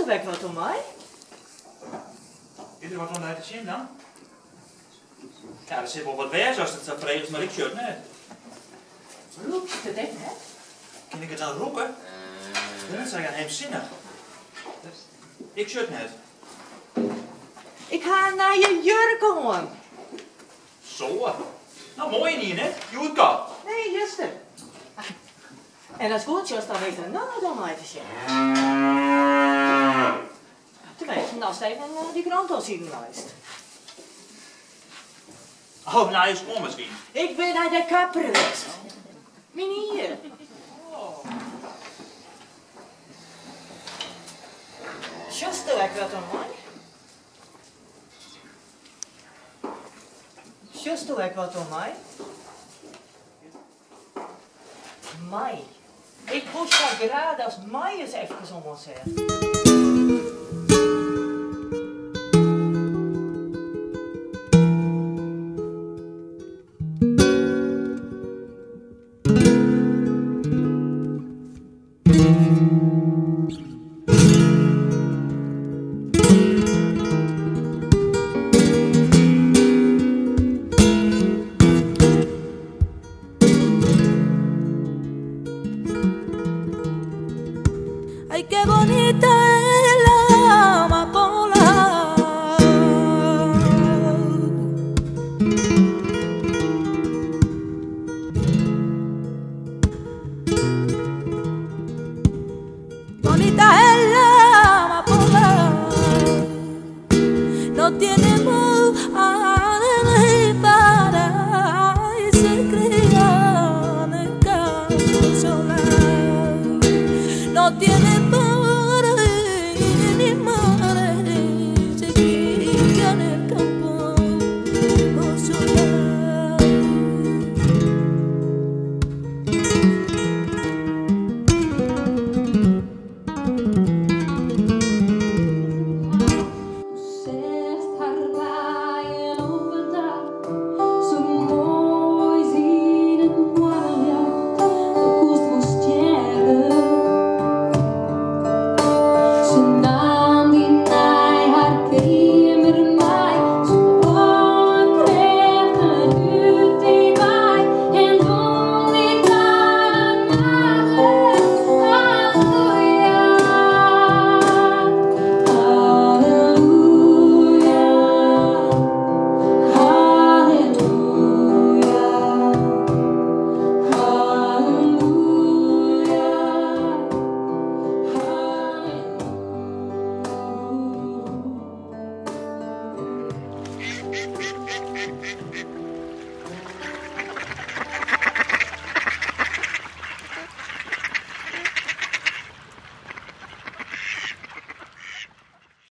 er weg wat om mij? Is er wat onder te zien dan? Ja, er zit wel wat bij als het zo verenigd, maar ik shirt net. Roept het echt net? Kan ik het dan roepen? Dat is eigenlijk heimzinnig. Ik shirt net. Ik ga naar je jurk gewoon. Zo. Nou, mooi niet, hè? Joetka. Nee, juster. En als goed is, dan weet er nog wat om mij te zeggen. Tenminste, als hij van die krant al zien luistert. Oh, nou is het misschien. Ik ben naar de kapper geweest. Meneer. Just er wat om mij? Just er wat om mij? Mij. Ik moest dat graag als mij eens even om zeggen. Ay, qué bonita es la amapola. Bonita es la amapola. No tiene